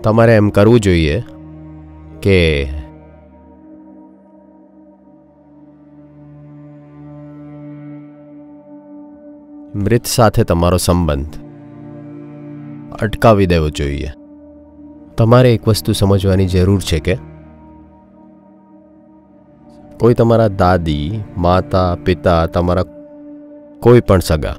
તમારે એમ કરવું જોઈએ કે મૃત સાથે તમારો સંબંધ અટકાવી દેવો જોઈએ. તમારે એક વસ્તુ સમજવાની જરૂર છે કે કોઈ તમારા દાદી, માતા, પિતા, તમારા કોઈ પણ સગા,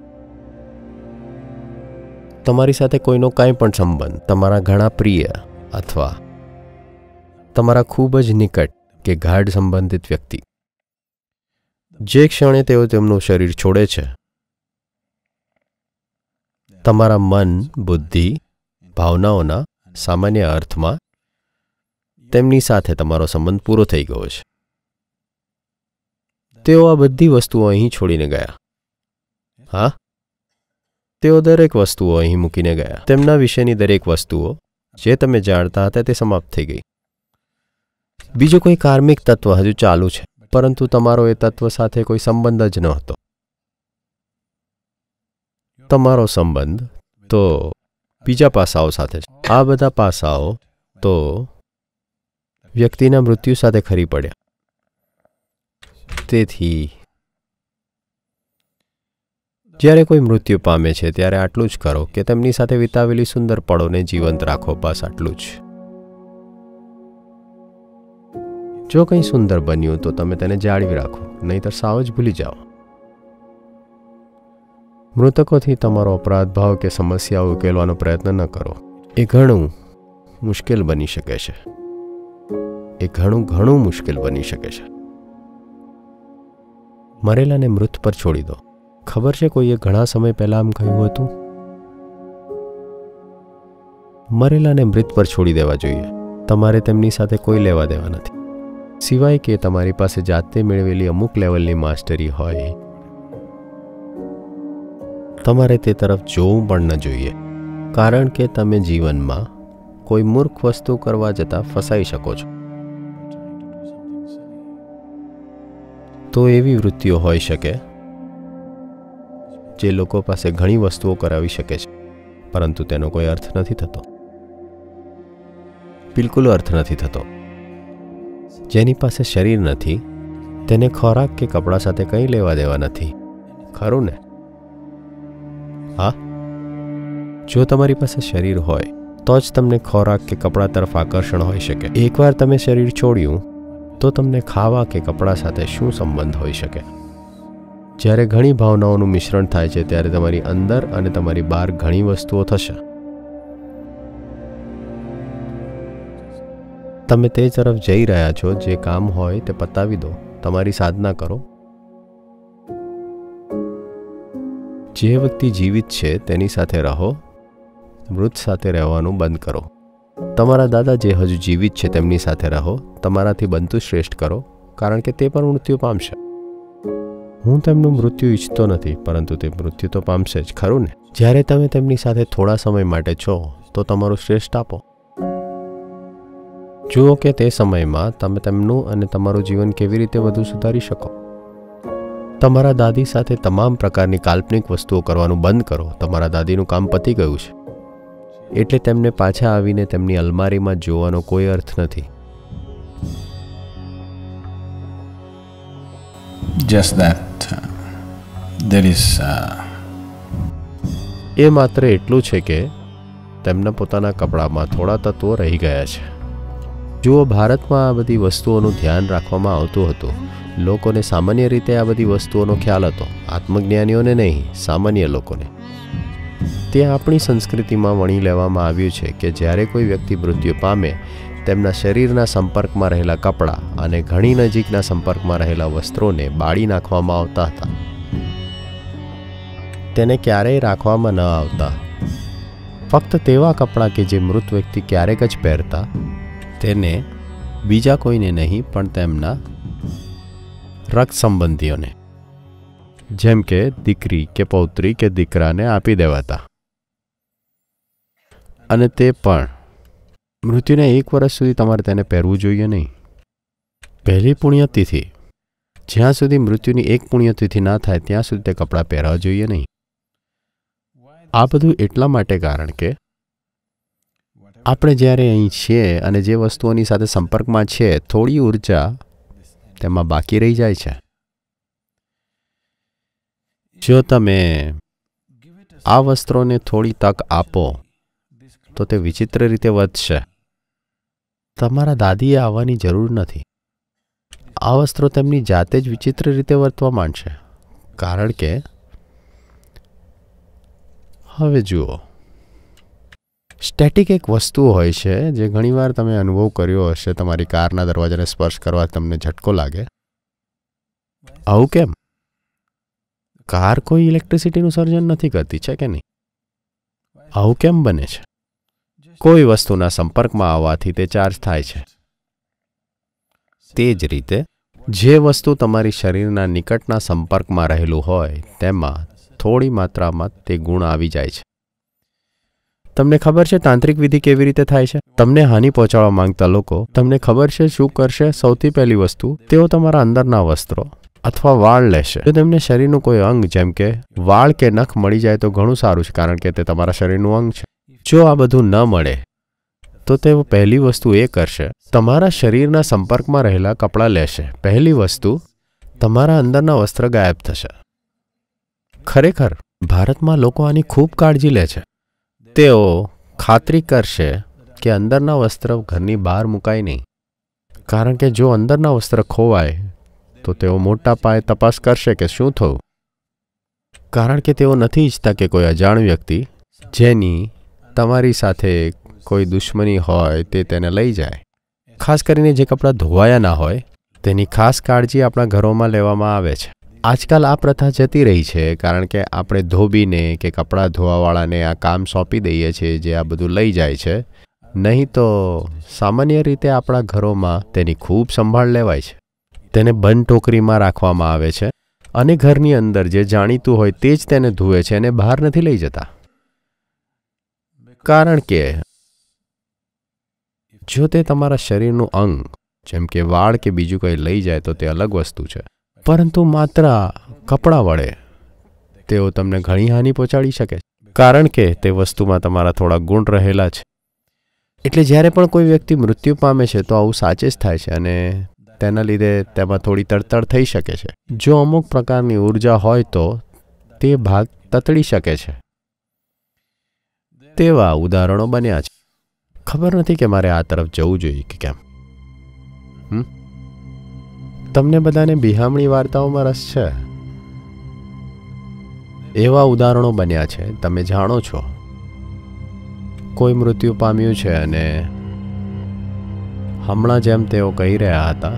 તમારી સાથે કોઈનો કાંઈ પણ સંબંધ, તમારા ઘણા પ્રિય અથવા તમારા ખૂબ જ નિકટ કે ગાઢ સંબંધિત વ્યક્તિ, જે ક્ષણે તેઓ તેમનું શરીર છોડે છે, તમારા મન, બુદ્ધિ, ભાવનાઓના સામાન્ય અર્થમાં તેમની સાથે તમારો સંબંધ પૂરો થઈ ગયો છે. તેઓ આ બધી વસ્તુઓ અહીં છોડીને ગયા. હા, તેઓ દરેક વસ્તુઓ અહીં મૂકીને ગયા. તેમના વિશેની દરેક વસ્તુઓ જે તમે જાણતા હતા તે સમાપ્ત થઈ ગઈ. બીજું કોઈ કાર્મિક તત્વ હજુ ચાલુ છે, પરંતુ તમારો એ તત્વ સાથે કોઈ સંબંધ જ નહોતો. તમારો સંબંધ તો બીજા પાસાઓ સાથે છે. આ બધા પાસાઓ તો વ્યક્તિના મૃત્યુ સાથે ખરી પડ્યા. તેથી જ્યારે કોઈ મૃત્યુ પામે છે ત્યારે આટલું જ કરો કે તેમની સાથે વિતાવેલી સુંદર પળોને જીવંત રાખો. બસ આટલું જ. જો કંઈ સુંદર બન્યું તો તમે તેને જાળવી રાખો, નહીંતર સાવ જ ભૂલી જાઓ. મૃતકોથી તમારો અપરાધ ભાવ કે સમસ્યાઓ ઉકેલવાનો પ્રયત્ન ન કરો. એ ઘણું મુશ્કેલ બની શકે છે. એ ઘણું મુશ્કેલ બની શકે છે. મરેલાને મૃત પર છોડી દો. ખબર છે કોઈએ ઘણા સમય પહેલા આમ કહ્યું હતું, મરેલાને મૃત પર છોડી દેવા જોઈએ. તમારે તેમની સાથે કોઈ લેવા દેવા નથી, સિવાય કે તમારી પાસે જાતે મેળવેલી અમુક લેવલની માસ્ટરી હોય. તમારે તે તરફ જોવું પણ ન જોઈએ, કારણ કે તમે જીવનમાં કોઈ મૂર્ખ વસ્તુ કરવા જતાં ફસાઈ શકો છો. તો એવી વૃત્તિઓ હોઈ શકે જે લોકો પાસે ઘણી વસ્તુઓ કરાવી શકે છે, પરંતુ તેનો કોઈ અર્થ નથી થતો. બિલકુલ અર્થ નથી થતો. જેની પાસે શરીર નથી તેને ખોરાક કે કપડાં સાથે કંઈ લેવા દેવા નથી, ખરું ને? હા, જો તમારી પાસે શરીર હોય તો જ તમને ખોરાક કે કપડાં તરફ આકર્ષણ હોઈ શકે. એકવાર તમે શરીર છોડ્યું તો તમને ખાવા કે કપડાં સાથે શું સંબંધ હોઈ શકે? જ્યારે ઘણી ભાવનાઓનું મિશ્રણ થાય છે ત્યારે તમારી અંદર અને તમારી બહાર ઘણી વસ્તુઓ થશે. તમે તે તરફ જઈ રહ્યા છો. જે કામ હોય તે પતાવી દો. તમારી સાધના કરો. જે વ્યક્તિ જીવિત છે તેની સાથે રહો. મૃત સાથે રહેવાનું બંધ કરો. તમારા દાદા જે હજુ જીવિત છે તેમની સાથે રહો. તમારાથી બનતું શ્રેષ્ઠ કરો, કારણ કે તે પણ મૃત્યુ પામશે. હું તેમનું મૃત્યુ ઈચ્છતો નથી, પરંતુ તે મૃત્યુ તો પામશે જ, ખરું ને? જ્યારે તમે તેમની સાથે થોડા સમય માટે છો તો તમારું શ્રેષ્ઠ આપો. જુઓ કે તે સમયમાં તમે તેમનું અને તમારું જીવન કેવી રીતે વધુ સુધારી શકો. તમારા દાદી સાથે તમામ પ્રકારની કાલ્પનિક વસ્તુઓ કરવાનું બંધ કરો. તમારા દાદીનું કામ પતી ગયું છે, એટલે તેમને પાછા આવીને તેમની અલમારીમાં જોવાનો કોઈ અર્થ નથી. Just that there is એ માત્ર એટલું છે કે તેમના પોતાના કપડામાં થોડા તત્વો રહી ગયા છે. જુઓ, ભારતમાં આ બધી વસ્તુઓનું ધ્યાન રાખવામાં આવતું હતું. લોકોને સામાન્ય રીતે આ બધી વસ્તુઓનો ખ્યાલ હતો, આત્મજ્ઞાનીઓને નહીં, સામાન્ય લોકોને. તે આપણી સંસ્કૃતિમાં વણી લેવામાં આવ્યું છે કે જ્યારે કોઈ વ્યક્તિ મૃત્યુ પામે તેમના શરીરના સંપર્કમાં રહેલા કપડાં અને ઘણી નજીકના સંપર્કમાં રહેલા વસ્ત્રોને બાળી નાખવામાં આવતા હતા. તેને ક્યારેય રાખવામાં ન આવતા. ફક્ત તેવા કપડાં કે જે મૃત વ્યક્તિ ક્યારેક જ પહેરતા, તેને બીજા કોઈને નહીં પણ તેમના રક્ત સંબંધીઓને, જેમ કે દીકરી કે પૌત્રી કે દીકરાને આપી દેવાતા. અને તે પણ મૃત્યુના 1 વર્ષ સુધી તમારે તેને પહેરવું જોઈએ નહીં. પહેલી પુણ્યતિથિ, જ્યાં સુધી મૃત્યુની 1 પુણ્યતિથિ ના થાય ત્યાં સુધી તે કપડાં પહેરવા જોઈએ નહીં. આ બધું એટલા માટે કારણ કે આપણે જ્યારે અહીં છીએ અને જે વસ્તુઓની સાથે સંપર્કમાં છે, થોડી ઉર્જા તેમાં બાકી રહી જાય છે. જો તમે આ વસ્ત્રોને થોડી તક આપો તો તે વિચિત્ર રીતે વધશે. તમારા દાદીએ આવવાની જરૂર નથી. આ વસ્ત્રો તેમની જાતે જ વિચિત્ર રીતે વર્તવા માંડશે. કારણ કે હવે જુઓ, સ્ટેટિક એક વસ્તુ હોય છે જે ઘણીવાર તમે અનુભવ કર્યો હશે. તમારી કારના દરવાજાને સ્પર્શ કરવા તમને ઝટકો લાગે. આવું કેમ? કાર કોઈ ઇલેક્ટ્રિસિટીનું સર્જન નથી કરતી, છે કે નહીં? આવું કેમ બને છે? કોઈ વસ્તુના સંપર્કમાં આવવાથી તે ચાર્જ થાય છે. તે જ રીતે જે વસ્તુ તમારી શરીરના નિકટના સંપર્કમાં રહેલું હોય તેમાં થોડી માત્રામાં તે ગુણ આવી જાય છે. તમને ખબર છે તાંત્રિક વિધિ કેવી રીતે થાય છે? તમને હાનિ પહોંચાડવા માંગતા લોકો તમને ખબર છે શું કરશે? સૌથી પહેલી વસ્તુ, તેઓ તમારા અંદરના વસ્ત્રો અથવા વાળ લેશે. જો તેમને શરીરનું કોઈ અંગ જેમ કે વાળ કે નખ મળી જાય તો ઘણું સારું છે, કારણ કે તે તમારા શરીરનું અંગ છે. જો આ બધું ન મળે તો તેઓ પહેલી વસ્તુ એ કરશે, તમારા શરીરના સંપર્કમાં રહેલા કપડાં લેશે. પહેલી વસ્તુ, તમારા અંદરના વસ્ત્ર ગાયબ થશે. ખરેખર ભારતમાં લોકો આની ખૂબ કાળજી લે છે. તેઓ ખાતરી કરશે કે અંદરના વસ્ત્ર ઘરની બહાર મુકાય નહીં, કારણ કે જો અંદરના વસ્ત્ર ખોવાય તો તેઓ મોટા પાયે તપાસ કરશે કે શું થયું. કારણ કે તેઓ નથી ઈચ્છતા કે કોઈ અજાણ વ્યક્તિ જેની તમારી સાથે કોઈ દુશ્મની હોય તે તેને લઈ જાય. ખાસ કરીને જે કપડાં ધોવાયા ના હોય તેની ખાસ કાળજી આપણા ઘરોમાં લેવામાં આવે છે. આજકાલ આ પ્રથા જતી રહી છે, કારણ કે આપણે ધોબીને કે કપડાં ધોવાવાળાને આ કામ સોંપી દઈએ છીએ જે આ બધું લઈ જાય છે. નહીં તો સામાન્ય રીતે આપણા ઘરોમાં તેની ખૂબ સંભાળ લેવાય છે. તેને બંધ ટોકરીમાં રાખવામાં આવે છે અને ઘરની અંદર જે જાણીતું હોય તે જ તેને ધુએ છે અને બહાર નથી લઈ જતા. કારણ કે જો તે તમારા શરીરનું અંગ જેમ કે વાળ કે બીજું કંઈ લઈ જાય તો તે અલગ વસ્તુ છે, પરંતુ માત્ર કપડાં વડે તેઓ તમને ઘણી હાનિ પહોંચાડી શકે છે, કારણ કે તે વસ્તુમાં તમારા થોડા ગુણ રહેલા છે. એટલે જ્યારે પણ કોઈ વ્યક્તિ મૃત્યુ પામે છે તો આવું સાચે જ થાય છે અને તેના લીધે તેમાં થોડી તડતડ થઈ શકે છે. જો અમુક પ્રકારની ઉર્જા હોય તો તે ભાગ તતડી શકે છે. તેવા ઉદાહરણો બન્યા છે. ખબર નથી કે મારે આ તરફ જવું જોઈએ કે કેમ. તમને બધાને બિહામણી વાર્તાઓમાં રસ છે? એવા ઉદાહરણો બન્યા છે, તમે જાણો છો. કોઈ મૃત્યુ પામ્યું છે અને હમણાં જેમ તેઓ કહી રહ્યા હતા,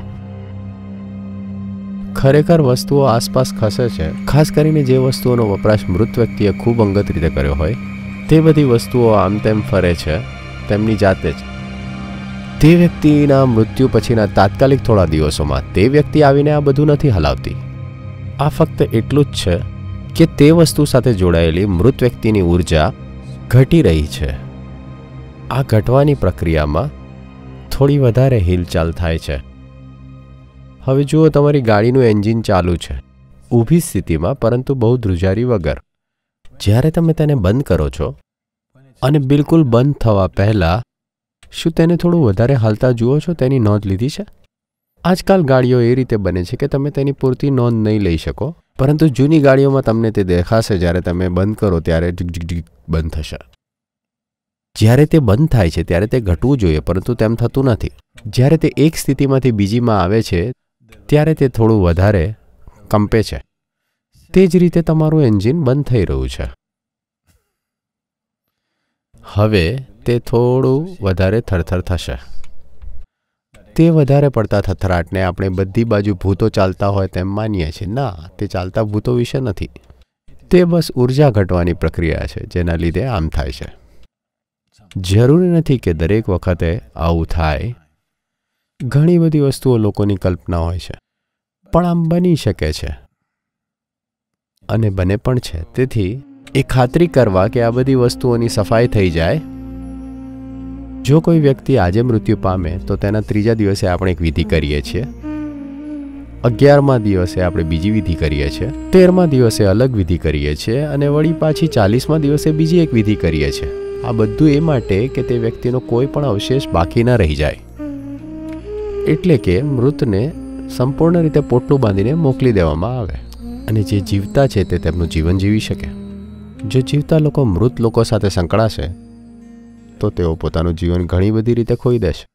ખરેખર વસ્તુઓ આસપાસ ખસે છે. ખાસ કરીને જે વસ્તુઓનો વપરાશ મૃત વ્યક્તિએ ખૂબ અંગત રીતે કર્યો હોય તે બધી વસ્તુઓ આમ તેમ ફરે છે તેમની જાતે જ. તે વ્યક્તિના મૃત્યુ પછીના તાત્કાલિક થોડા દિવસોમાં તે વ્યક્તિ આવીને આ બધું નથી હલાવતી. આ ફક્ત એટલું જ છે કે તે વસ્તુ સાથે જોડાયેલી મૃત વ્યક્તિની ઉર્જા ઘટી રહી છે. આ ઘટવાની પ્રક્રિયામાં થોડી વધારે હિલચાલ થાય છે. હવે જુઓ, તમારી ગાડીનું એન્જિન ચાલુ છે ઊભી સ્થિતિમાં, પરંતુ બહુ ધ્રુજારી વગર. જ્યારે તમે તેને બંધ કરો છો અને બિલકુલ બંધ થવા પહેલાં શું તેને થોડું વધારે હાલતા જુઓ છો? તેની નોંધ લીધી છે? આજકાલ ગાડીઓ એ રીતે બને છે કે તમે તેની પૂરતી નોંધ નહીં લઈ શકો, પરંતુ જૂની ગાડીઓમાં તમને તે દેખાશે. જ્યારે તમે બંધ કરો ત્યારે બંધ થશે. જ્યારે તે બંધ થાય છે ત્યારે તે ઘટવું જોઈએ, પરંતુ તેમ થતું નથી. જ્યારે તે એક સ્થિતિમાંથી બીજીમાં આવે છે ત્યારે તે થોડું વધારે કંપે છે. તે જ રીતે તમારું એન્જિન બંધ થઈ રહ્યું છે. હવે તે થોડું વધારે થરથર થશે. તે વધારે પડતા થથરાટને આપણે બધી બાજુ ભૂતો ચાલતા હોય તેમ માનીએ છીએ. ના, તે ચાલતા ભૂતો વિશે નથી. તે બસ ઉર્જા ઘટવાની પ્રક્રિયા છે જેના લીધે આમ થાય છે. જરૂરી નથી કે દરેક વખતે આવું થાય. ઘણી બધી વસ્તુઓ લોકોની કલ્પના હોય છે, પણ આમ બની શકે છે અને બને પણ છે. તેથી એ ખાતરી કરવા કે આ બધી વસ્તુઓની સફાઈ થઈ જાય. જો કોઈ વ્યક્તિ આજે મૃત્યુ પામે તો તેના 3જા દિવસે આપણે એક વિધિ કરીએ છીએ. 11મા દિવસે આપણે બીજી વિધિ કરીએ છીએ. 13મા દિવસે અલગ વિધિ કરીએ છીએ અને વળી પાછી 40મા દિવસે બીજી એક વિધિ કરીએ છીએ. આ બધું એ માટે કે તે વ્યક્તિનો કોઈ પણ અવશેષ બાકી ન રહી જાય, એટલે કે મૃતને સંપૂર્ણ રીતે પોટલું બાંધીને મોકલી દેવામાં આવે અને જે જીવતા છે તે તેમનું જીવન જીવી શકે. જો જીવતા લોકો મૃત લોકો સાથે સંકળાશે તો તેઓ પોતાનું જીવન ઘણી બધી રીતે ખોઈ દેશે.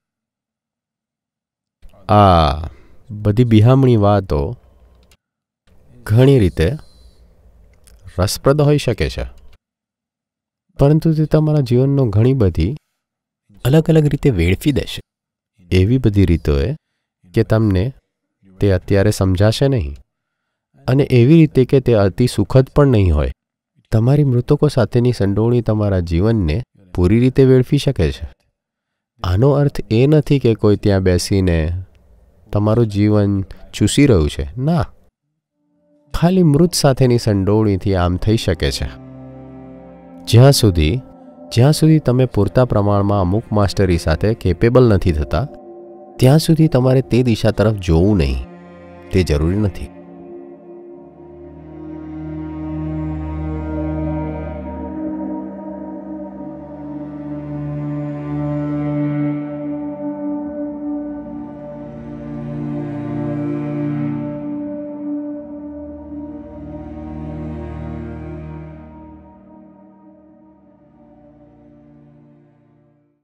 આ બધી બિહામણી વાતો ઘણી રીતે રસપ્રદ હોઈ શકે છે, પરંતુ તે તમારા જીવનનો ઘણી બધી અલગ અલગ રીતે વેડફી દેશે. એવી બધી રીતોએ કે તમને તે અત્યારે સમજાશે નહીં, અને એવી રીતે કે તે અતિ સુખદ પણ નહીં હોય. તમારી મૃતકો સાથેની સંડોવણી તમારા જીવનને પૂરી રીતે વેડફી શકે છે. આનો અર્થ એ નથી કે કોઈ ત્યાં બેસીને તમારું જીવન ચૂસી રહ્યું છે. ના, ખાલી મૃત સાથેની સંડોવણીથી આમ થઈ શકે છે. જ્યાં સુધી તમે પૂરતા પ્રમાણમાં અમુક માસ્ટરી સાથે કેપેબલ નથી થતા, ત્યાં સુધી તમારે તે દિશા તરફ જોવું નહીં. તે જરૂરી નથી.